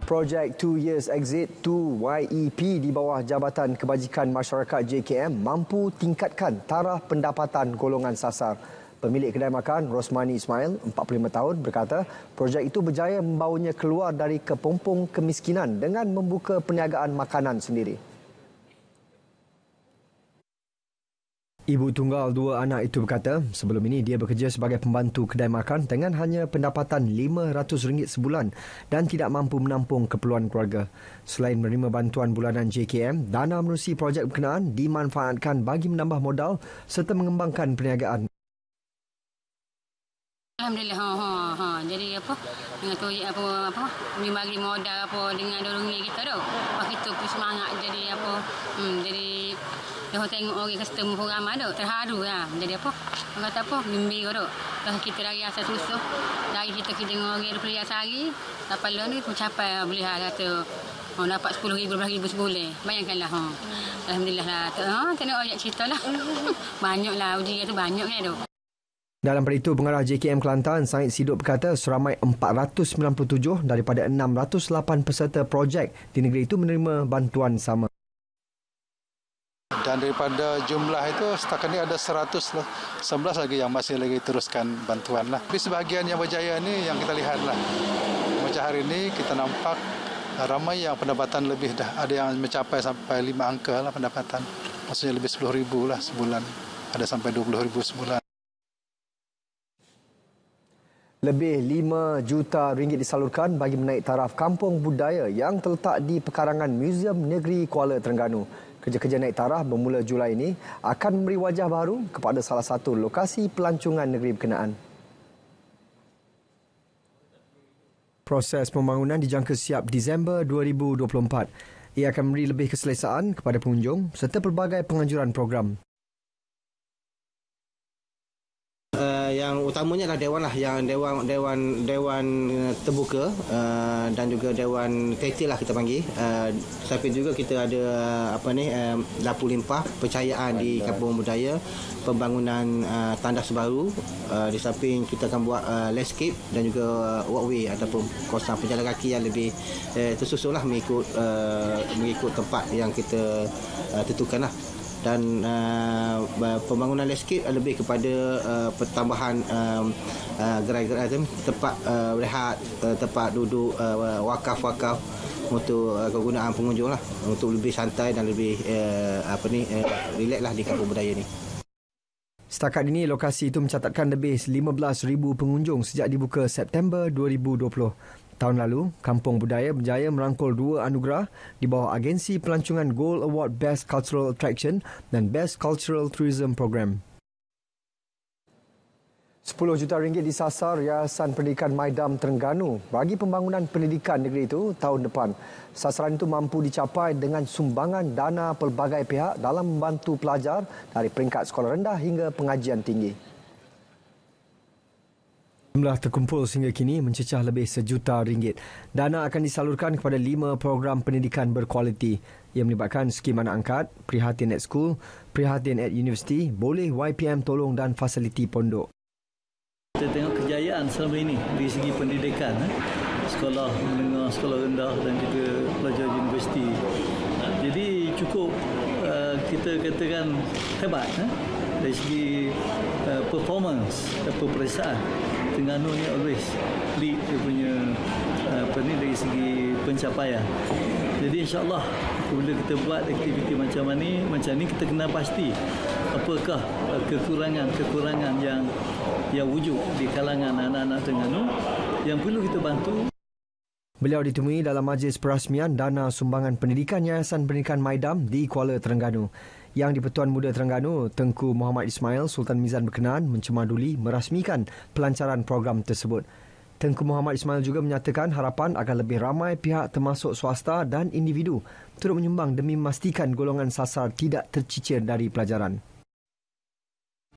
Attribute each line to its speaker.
Speaker 1: Projek 2 Years Exit 2 YEP di bawah Jabatan Kebajikan Masyarakat JKM mampu tingkatkan taraf pendapatan golongan sasar. Pemilik kedai makan Rosmani Ismail, 45 tahun, berkata projek itu berjaya membawanya keluar dari kepompong kemiskinan dengan membuka perniagaan makanan sendiri. Ibu tunggal dua anak itu berkata, sebelum ini dia bekerja sebagai pembantu kedai makan dengan hanya pendapatan RM500 sebulan dan tidak mampu menampung keperluan keluarga. Selain menerima bantuan bulanan JKM, dana menerusi projek berkenaan dimanfaatkan bagi menambah modal serta mengembangkan perniagaan.
Speaker 2: Alhamdulillah, jadi apa dengan tu apa ni bagi modal apa dengan dorongi kita tu. Pak kita pun semangat jadi apa jadi dia tengok orang customer pun ramai tu, terharu lah. Jadi apa orang kata apa gembira tu. Kalau kita lagi asal susah dari kita dengan orang 20 sehari sampai lalu ni mencapai boleh kata dapat 10,000 12,000 sebulan. Bayangkanlah alhamdulillah lah. Tengok ayat cerita lah. Banyaklah uji tu banyak kan tu.
Speaker 1: Dalam pada itu, pengarah JKM Kelantan, Said Sidok berkata seramai 497 daripada 608 peserta projek di negeri itu menerima bantuan sama.
Speaker 3: Dan daripada jumlah itu, setakat ini ada 111 lagi yang masih lagi teruskan bantuan lah. Tapi sebahagian yang berjaya ni yang kita lihat lah. Macam hari ini kita nampak ramai yang pendapatan lebih dah. Ada yang mencapai sampai 5 angka lah pendapatan. Maksudnya lebih 10,000 lah sebulan. Ada sampai 20,000 sebulan.
Speaker 1: Lebih RM5 juta disalurkan bagi menaik taraf kampung budaya yang terletak di pekarangan Museum Negeri Kuala Terengganu. Kerja-kerja naik taraf bermula Julai ini akan memberi wajah baru kepada salah satu lokasi pelancongan negeri berkenaan. Proses pembangunan dijangka siap Disember 2024. Ia akan memberi lebih keselesaan kepada pengunjung serta pelbagai penganjuran program.
Speaker 4: Yang utamanya adalah dewan lah, yang dewan terbuka dan juga dewan kreatif lah kita panggil. Tapi juga kita ada dapur limpah, percayaan di kampung budaya, pembangunan tandas baru. Di samping kita akan buat landscape dan juga walkway ataupun kawasan penjalan kaki yang lebih tersusun lah mengikut tempat yang kita tentukan lah. Dan pembangunan landscape lebih kepada pertambahan gerai-gerai tempat rehat, tempat duduk wakaf-wakaf untuk kegunaan pengunjung lah, untuk lebih santai dan lebih relax lah di kampung budaya ni.
Speaker 1: Setakat ini lokasi itu mencatatkan lebih 15,000 pengunjung sejak dibuka September 2020. Tahun lalu, Kampung Budaya berjaya merangkul 2 anugerah di bawah agensi pelancongan Gold Award Best Cultural Attraction dan Best Cultural Tourism Program. RM10 juta disasar Yayasan Pendidikan Maidam Terengganu bagi pembangunan pendidikan negeri itu tahun depan. Sasaran itu mampu dicapai dengan sumbangan dana pelbagai pihak dalam membantu pelajar dari peringkat sekolah rendah hingga pengajian tinggi. Jumlah terkumpul sehingga kini mencecah lebih RM1 juta. Dana akan disalurkan kepada 5 program pendidikan berkualiti yang melibatkan skim anak angkat, Prihatin at School, Prihatin at University, Boleh YPM Tolong dan fasiliti pondok.
Speaker 5: Kita tengok kejayaan selama ini dari segi pendidikan, sekolah menengah, sekolah rendah dan juga pelajar universiti. Jadi cukup kita katakan hebat dari segi performance dan peperiksaan. Terengganu ni always lead dia punya dari segi pencapaian. Jadi insya-Allah bila kita buat aktiviti macam ni kita kena pasti apakah kekurangan yang wujud di kalangan anak-anak Terengganu yang perlu kita bantu.
Speaker 1: Beliau ditemui dalam majlis perasmian dana sumbangan pendidikan Yayasan Pendidikan Maidam di Kuala Terengganu. Yang di-Pertuan Muda Terengganu, Tengku Muhammad Ismail Sultan Mizan berkenan mencemaduli merasmikan pelancaran program tersebut. Tengku Muhammad Ismail juga menyatakan harapan agar lebih ramai pihak termasuk swasta dan individu turut menyumbang demi memastikan golongan sasar tidak tercicir dari pelajaran.